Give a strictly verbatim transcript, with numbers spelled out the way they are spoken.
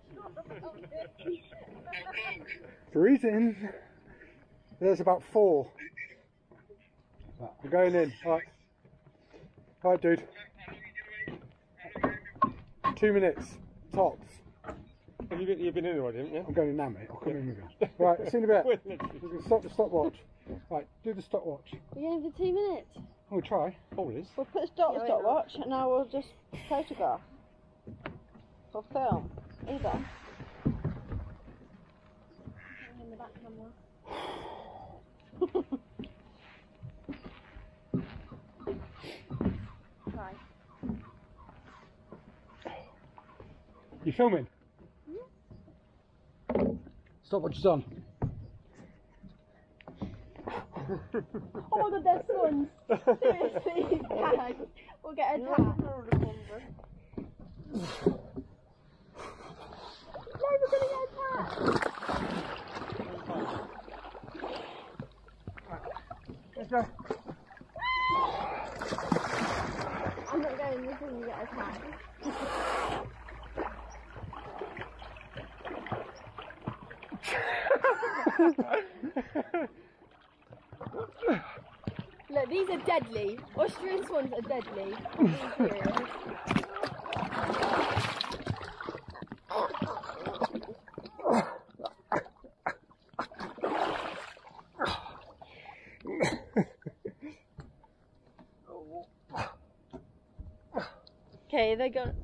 Freezing. There's about four. We're going in. Alright. Alright, dude. Two minutes. Tops. Have you been, you've been in already, haven't you? I'm going in now, mate. I'll come in with you. Right, see you in a bit. We're going to stop the stopwatch. Right, do the stopwatch. We're going for two minutes. We'll try. Always. We'll put a stop Yeah, stopwatch and now we'll just photograph. Or film. Either. In the back camera. Try. You filming? Mm-hmm. Stopwatch is on. Oh my god, there's swans. Seriously, tag. We'll get a tag. No, we're gonna get a tag. Let's go. I'm not going until you get a tag. Look, these are deadly. Austrian swans are deadly. Okay, they're going.